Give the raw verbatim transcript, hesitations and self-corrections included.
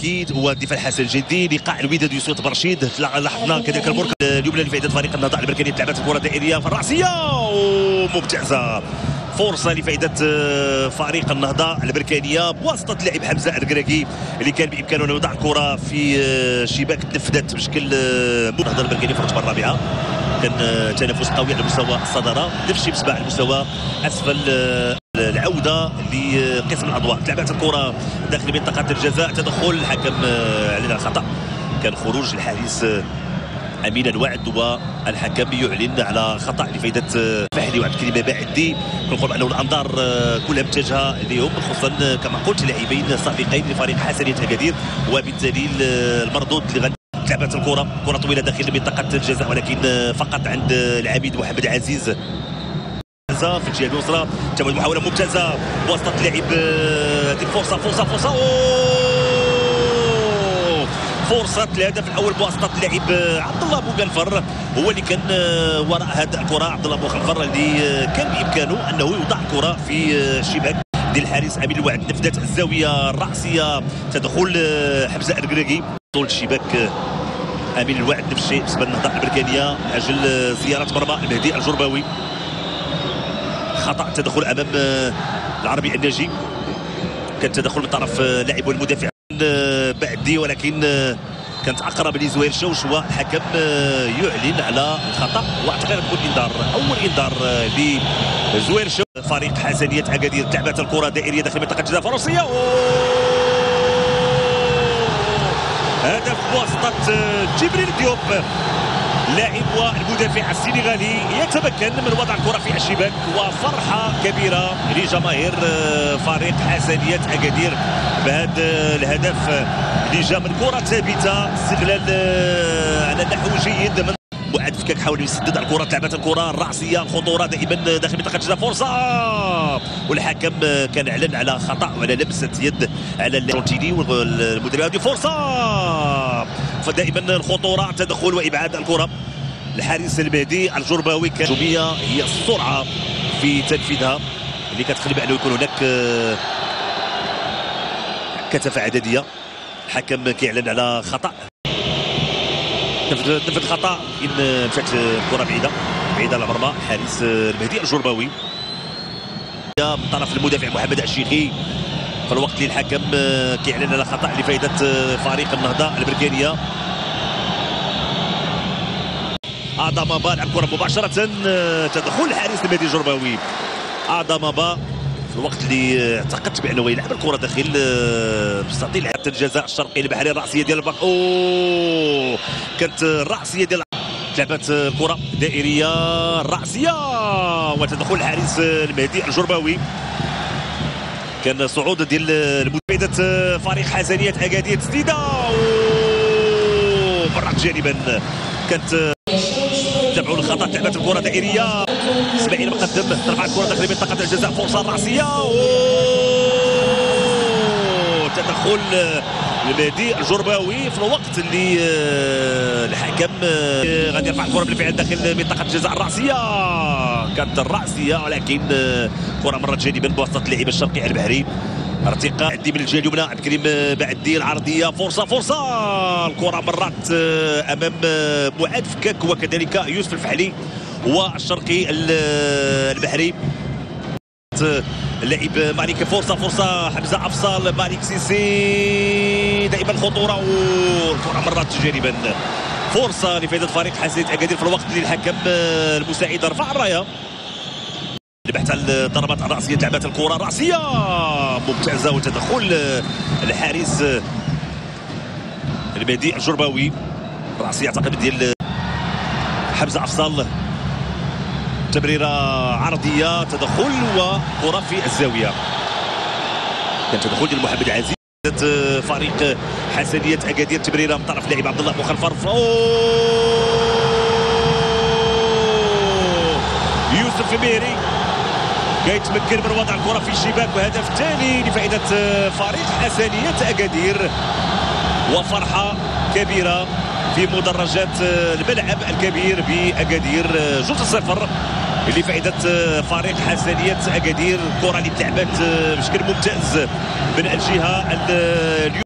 اكيد هو الدفاع الحسن جدي لقاء الوداد يوسف برشيد. لاحظنا كذلك البركه اليمنى لفائده فريق النهضه البركاني، لعبت الكره دائريه في الراسيه وممتازه. فرصه لفائده فريق النهضه البركانيه بواسطه اللاعب حمزه الكراكي اللي كان بامكانه ان يوضع الكره في شباك تنفذت بشكل النهضه البركاني في الرتبه الرابعه. كان تنافس قوي على مستوى الصداره، نفس الشيء بالنسبه على مستوى اسفل العوده لقسم الاضواء. لعبت الكره داخل منطقه الجزاء، تدخل الحكم على خطا، كان خروج الحارس امين الوعد والحكم يعلن على خطا لفائده فهلي. واحد الكلمه بعدي كنقول انه الانظار كلها متجهه لهم، خصوصا كما قلت لاعبين سابقين لفريق حسنيه اكادير، وبالتالي المردود اللي غادي. لعبت الكره كره طويله داخل منطقه الجزاء ولكن فقط عند العميد محمد عزيز في الجهه اليسرى. تم محاوله ممتازه بواسطه اللاعب، هذه فرصه فرصه فرصه فرصه الهدف الاول بواسطه اللاعب عبد الله بوغنفر، هو اللي كان وراء هذه الكره. عبد الله بوغنفر اللي كان بامكانه انه يوضع الكره في الشباك ديال الحارس امين الوعد، نفذت الزاويه الراسيه، تدخل حمزه الكراكي طول الشباك امين الوعد. نفس الشيء بالنسبه للنهضه البركانيه من اجل زياره مرمى المهدي الجرباوي. خطا تدخل امام العربي الناجي، كان تدخل من طرف لاعب والمدافع بعدي، ولكن كانت اقرب لزوير شوش والحكم يعلن على الخطا، واعتقد يكون انذار اول انذار لزوير شوش. فريق حسنيه اكادير لعبت الكره دائريه داخل منطقه الجزاء فرنسيه، هدف بواسطه جبريل ديوب لاعب والمدافع السنغالي يتمكن من وضع الكره في الشباك، وفرحه كبيره لجماهير فريق حسنيه اكادير بهذا الهدف اللي جاء من كره ثابته، استغلال على نحو جيد من معاد فكاك. حاول يسدد على الكره، لعبت الكره الراسيه، الخطوره دائما داخل منطقه الجزاء، فرصه والحكم كان اعلن على خطا وعلى لمسه يد على الارجنتيني والمدرب. هذه فرصه، فدائما الخطوره، تدخل وابعاد الكره. الحارس المهدي الجرباوي كان هي السرعه في تنفيذها اللي كتخلي بانه يكون هناك كثافه عدديه. الحكم كيعلن على خطا، نفذ الخطا ان مشات الكره بعيده بعيده على مرمى الحارس المهدي الجرباوي من طرف المدافع محمد الشيخي، في الوقت اللي الحكم كيعلن على خطا لفائده فريق النهضه البركانيه. اعطى مابا لعب الكره مباشره، تدخل الحارس المهدي الجرباوي. اعطى مابا في الوقت اللي اعتقدت بانه يلعب الكره داخل مستطيل حتى الجزاء الشرقي البحري. الراسيه ديال الباك، اوه كانت الراسيه ديال لعبت الكره دائريه راسيه، وتدخل الحارس المهدي الجرباوي. كان صعود ديال المدافع فريق حسنيه اكادير، تسديده برات جانبا، كانت تابعوا الخطا. لعبت الكره دائريه، اسماعيل مقدم ترفع الكره داخل منطقه الجزاء، فرصه راسيه، تدخل المهدي الجرباوي في الوقت اللي الحكم غادي يرفع الكره بالفعل داخل منطقه الجزاء الراسيه. كانت الراسيه ولكن كره مرت جانبا بواسطه اللاعب الشرقي البحري. ارتقاء عدي من الجهه اليمنى، عبد الكريم بعدي العرضيه، فرصه فرصه، الكره مرت امام معاد فكاك وكذلك يوسف الفحلي والشرقي البحري. اللاعب مالك، فرصه فرصه، حمزه افصال، مالك سيسي، دائما خطوره والكره مرت جانبا. فرصه لفائده فريق حسنيه اكادير في الوقت اللي الحكم المساعد رفع الرايه. البحث عن الضربات الراسيه، لعبت الكره راسيه ممتازه، وتدخل الحارس المهدي الجرباوي. راسيه اعتقد ديال حمزه افصال، تمريره عرضيه، تدخل وكره في الزاويه. كان تدخل ديال محمد عزيز فريق حسنيه اكادير، تمريره من طرف لاعب عبد الله بوغنفر، يوسف الميري كيتمكن من وضع الكره في الشباك، وهدف ثاني لفائده فريق حسنيه اكادير، وفرحه كبيره في مدرجات الملعب الكبير باكادير. جوج صفر لفائده فريق حسنيه اكادير. الكره اللي تلعبت بشكل ممتاز من الجهه